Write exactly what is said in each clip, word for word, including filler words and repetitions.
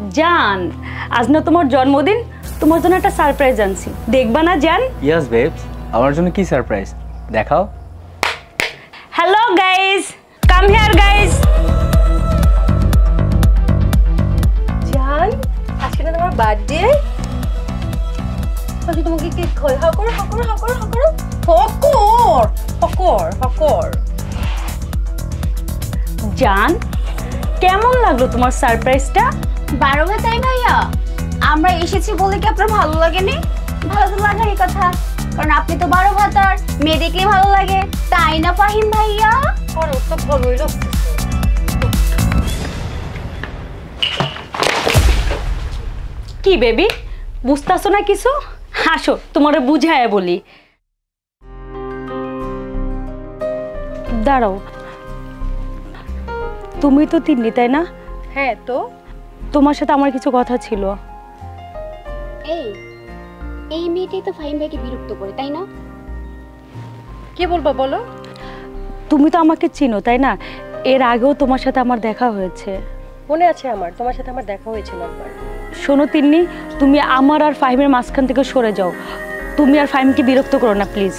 জান আজ না তোমার জন্মদিন, তোমার জন্য একটা সারপ্রাইজ আনছি, দেখবা না জান? ইয়েস বেবস, আমার জন্য কি সারপ্রাইজ দেখাও। Hello guys, come here guys. জান আজকে না তোমার বার্থডে, আজকে তোমাকে কেক খাই। হাও করো হাও করো হাও করো হাও করো হকর হকর হকর। জান কেমন লাগলো তোমার সারপ্রাইজটা? বারো ভাই তাই ভাইয়া, আমরা এসেছি বলে কি আপনার ভালো লাগেনি? ভালো তো লাগারই কথা, কারণ আপনি তো বারো ভাতার, মেয়ে দেখলে ভালো লাগে, তাই না ফাহিম ভাইয়া? আর ওটা ভালোই লাগছে। কি বেবি বুঝতেছো না কিছু? হাসো তোমারে বুঝায় বলি। দাঁড়াও, তুমি তো তিন্নি তাই না? হ্যাঁ তো তোমার সাথে আমার কিছু কথা ছিল। এই এই মেয়েটাই তো ফাহিম ভাইকে বিরক্ত করে, তাই না? কি বলবো বলো? তুমি তো আমাকে চিনো তাই না? এর আগেও তোমার সাথে আমার দেখা হয়েছে। মনে আছে আমার, তোমার সাথে আমার দেখা হয়েছিল একবার। শোনো তিন্নি, তুমি আমার আর ফাহিমের মাঝখান থেকে সরে যাও। তুমি আর ফাহিমকে বিরক্ত করো না প্লিজ।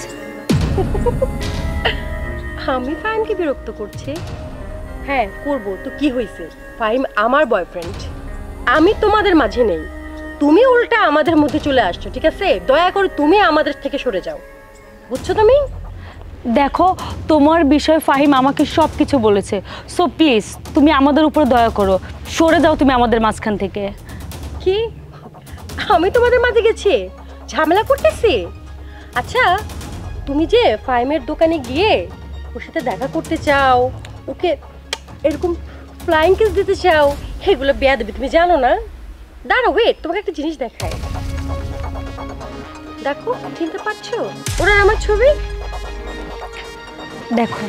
আমি ফাহিমকে বিরক্ত করছি? হ্যাঁ করবো তো, কি হয়েছে? ফাহিম আমার বয়ফ্রেন্ড, আমি তোমাদের মাঝে নেই, তুমি উল্টা আমাদের মধ্যে চলে আসছো, ঠিক আছে? দয়া করে তুমি আমাদের থেকে সরে যাও, বুঝছো তুমি? দেখো তোমার বিষয়ে ফাহিম আমাকে সব কিছু বলেছে, সো প্লিজ তুমি আমাদের উপর দয়া করো, সরে যাও তুমি আমাদের মাঝখান থেকে। কি আমি তোমাদের মাঝে গেছি ঝামেলা করতেছি? আচ্ছা তুমি যে ফাহিমের দোকানে গিয়ে ওর সাথে দেখা করতে চাও, ওকে এরকম ফ্লাইং কিস দিতে চাও, এগুলো বেয়াদবি তুমি জানো না? দাঁড়াও ওয়েট, তোমাকে একটা জিনিস দেখাই, দেখো চিনতে পারছো ওরা আমার ছবি? দেখো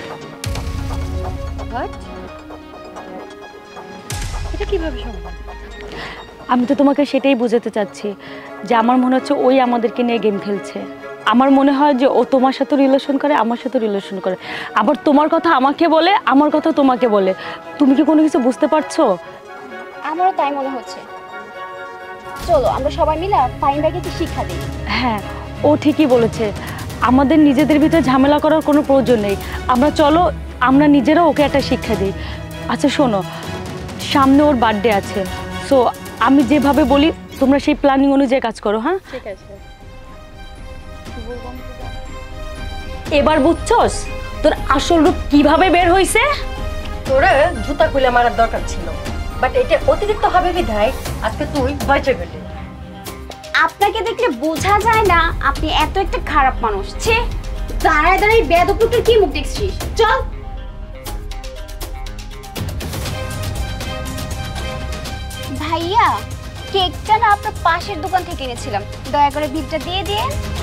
এটা কিভাবে সম্ভব? আমি তো তোমাকে সেটাই বোঝাতে চাচ্ছি যে আমার মনে হচ্ছে ওই আমাদেরকে নিয়ে গেম খেলছে। আমার মনে হয় যে ও তোমার সাথে রিলেশন করে, আমার সাথে রিলেশন করে, আবার তোমার কথা আমাকে বলে, আমার কথা তোমাকে বলে। তুমি কি কোনো কিছু বুঝতে পারছো? আমারও তাই মনে হচ্ছে। চলো আমরা সবাই মিলে ফাহিম ভাইকে একটু শিক্ষা দিই। হ্যাঁ ও ঠিকই বলেছে, আমাদের নিজেদের ভিতরে ঝামেলা করার কোনো প্রয়োজন নেই। আমরা চলো আমরা নিজেরা ওকে একটা শিক্ষা দিই। আচ্ছা শোনো, সামনে ওর বার্থডে আছে, সো আমি যেভাবে বলি তোমরা সেই প্ল্যানিং অনুযায়ী কাজ করো। হ্যাঁ ঠিক আছে। এবার বুঝছস তোর আসল রূপ কিভাবে বের হইছে? তোরা জুতা খুলে মারার দরকার ছিল, বাট এটা অতিরিক্ত হবে বিধায় আজকে তুই বাঁচে গেলি। আপনাকে দেখলে বোঝা যায় না আপনি এত একটা খারাপ মানুষ। ছে দাঁড়ায় দাঁড়ায় বেয়াদবটার কি মুখ দেখছিস? চল। ভাইয়া কেকটা না আপনার পাশের দোকান থেকে এনেছিলাম, দয়া করে বিলটা দিয়ে দিন।